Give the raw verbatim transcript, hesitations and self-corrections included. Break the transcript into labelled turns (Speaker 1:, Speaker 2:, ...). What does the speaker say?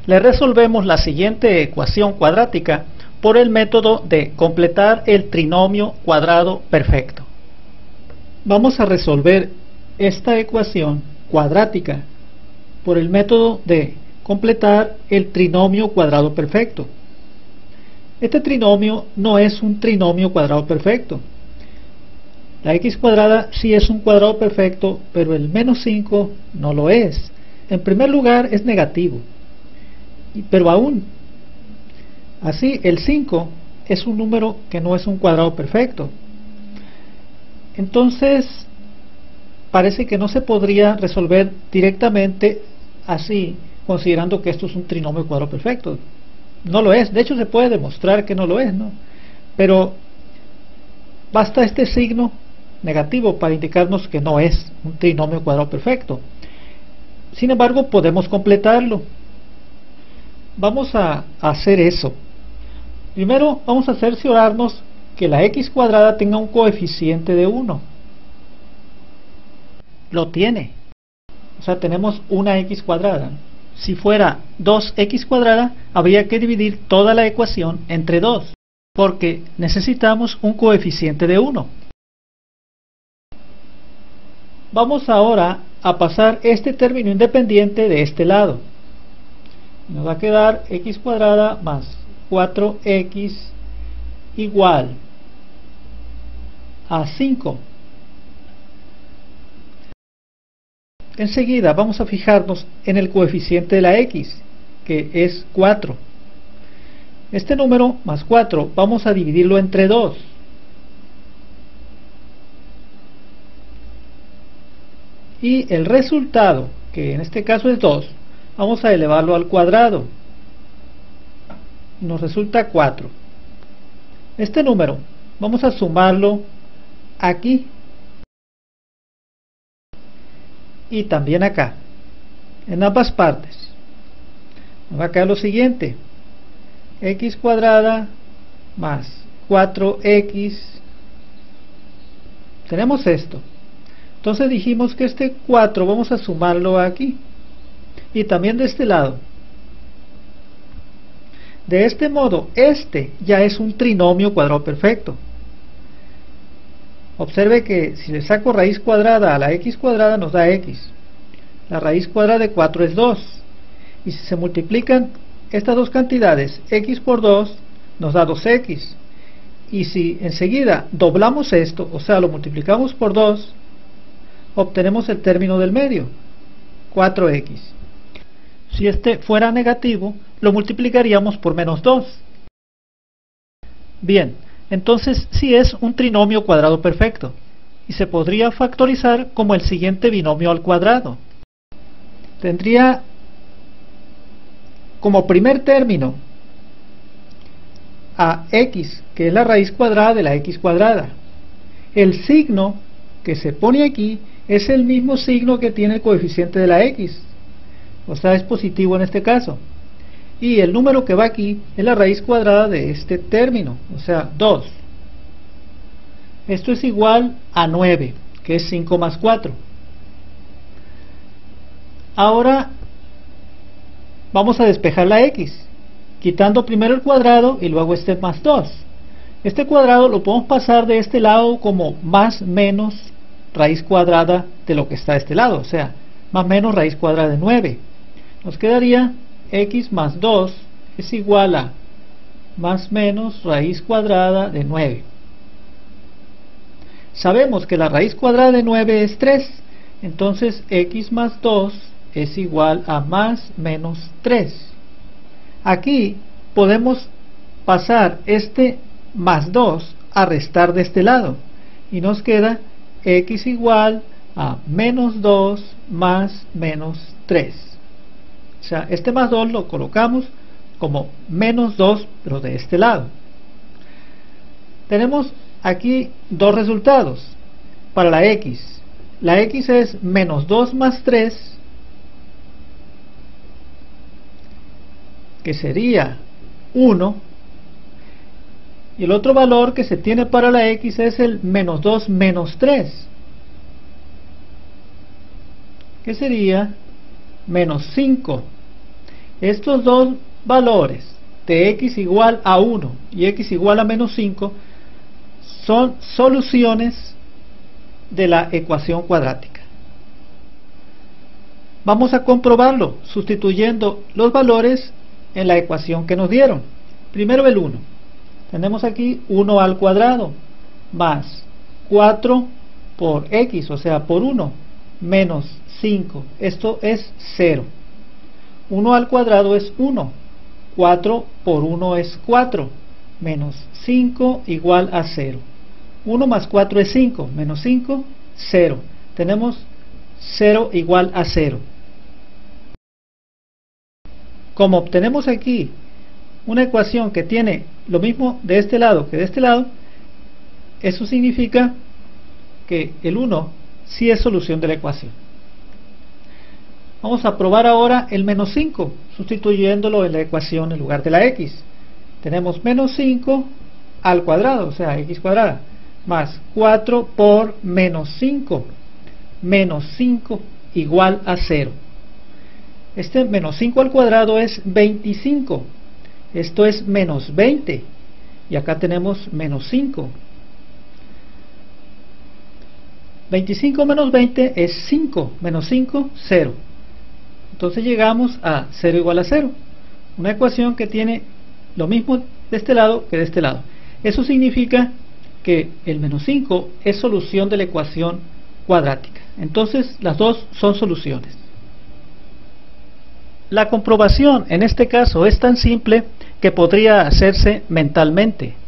Speaker 1: le resolvemos la siguiente ecuación cuadrática por el método de completar el trinomio cuadrado perfecto. Vamos a resolver esta ecuación cuadrática por el método de completar el trinomio cuadrado perfecto. Este trinomio no es un trinomio cuadrado perfecto. La x cuadrada sí es un cuadrado perfecto, pero el menos cinco no lo es. En primer lugar es negativo, pero aún así el cinco es un número que no es un cuadrado perfecto. Entonces parece que no se podría resolver directamente así, considerando que esto es un trinomio cuadrado perfecto. No lo es, de hecho se puede demostrar que no lo es, ¿no? Pero basta este signo negativo para indicarnos que no es un trinomio cuadrado perfecto. Sin embargo, podemos completarlo. Vamos a hacer eso. Primero vamos a cerciorarnos que la x cuadrada tenga un coeficiente de uno. Lo tiene. O sea, tenemos una x cuadrada. Si fuera dos x cuadrada, habría que dividir toda la ecuación entre dos, porque necesitamos un coeficiente de uno. Vamos ahora a pasar este término independiente de este lado. Nos va a quedar x cuadrada más cuatro x igual a cinco. Enseguida vamos a fijarnos en el coeficiente de la x, que es cuatro. Este número más cuatro vamos a dividirlo entre dos. Y el resultado, que en este caso es dos, vamos a elevarlo al cuadrado. Nos resulta cuatro. Este número vamos a sumarlo aquí y también acá, en ambas partes. Nos va a quedar lo siguiente: x cuadrada más cuatro x. Tenemos esto. Entonces dijimos que este cuatro vamos a sumarlo aquí y también de este lado. De este modo, este ya es un trinomio cuadrado perfecto. Observe que si le saco raíz cuadrada a la x cuadrada nos da x. La raíz cuadrada de cuatro es dos. Y si se multiplican estas dos cantidades, x por dos, nos da dos x. Y si enseguida doblamos esto, o sea, lo multiplicamos por dos, obtenemos el término del medio, cuatro x. Si este fuera negativo, lo multiplicaríamos por menos dos. Bien, entonces sí es un trinomio cuadrado perfecto, y se podría factorizar como el siguiente binomio al cuadrado. Tendría como primer término a x, que es la raíz cuadrada de la x cuadrada. El signo que se pone aquí es el mismo signo que tiene el coeficiente de la x, o sea, es positivo en este caso. Y el número que va aquí es la raíz cuadrada de este término, o sea, dos. Esto es igual a nueve, que es cinco más cuatro. Ahora vamos a despejar la x, quitando primero el cuadrado y luego este más dos. Este cuadrado lo podemos pasar de este lado como más menos raíz cuadrada de lo que está de este lado, o sea, más menos raíz cuadrada de nueve. Nos quedaría x más dos es igual a más menos raíz cuadrada de nueve. Sabemos que la raíz cuadrada de nueve es tres, entonces x más dos es igual a más menos tres. Aquí podemos pasar este más dos a restar de este lado y nos queda x igual a menos dos más menos tres. O sea, este más dos lo colocamos como menos dos, pero de este lado. Tenemos aquí dos resultados para la x. La x es menos dos más tres, que sería uno, y el otro valor que se tiene para la x es el menos dos menos tres, que sería menos cinco. Estos dos valores de x igual a uno y x igual a menos cinco son soluciones de la ecuación cuadrática. Vamos a comprobarlo sustituyendo los valores en la ecuación que nos dieron. Primero el uno. Tenemos aquí uno al cuadrado más cuatro por x, o sea por uno, menos cinco. Esto es cero. uno al cuadrado es uno. cuatro por uno es cuatro. Menos cinco igual a cero. uno más cuatro es cinco. Menos cinco, cero. Tenemos cero igual a cero. Como obtenemos aquí una ecuación que tiene lo mismo de este lado que de este lado, eso significa que el uno sí es solución de la ecuación. Vamos a probar ahora el menos cinco, sustituyéndolo en la ecuación en lugar de la x. Tenemos menos cinco al cuadrado, o sea, x cuadrada, más cuatro por menos cinco. Menos cinco igual a cero. Este menos cinco al cuadrado es veinticinco. Esto es menos veinte. Y acá tenemos menos cinco. veinticinco menos veinte es cinco. Menos cinco, cero. Entonces llegamos a cero igual a cero. Una ecuación que tiene lo mismo de este lado que de este lado. Eso significa que el menos cinco es solución de la ecuación cuadrática. Entonces las dos son soluciones. La comprobación en este caso es tan simple que podría hacerse mentalmente.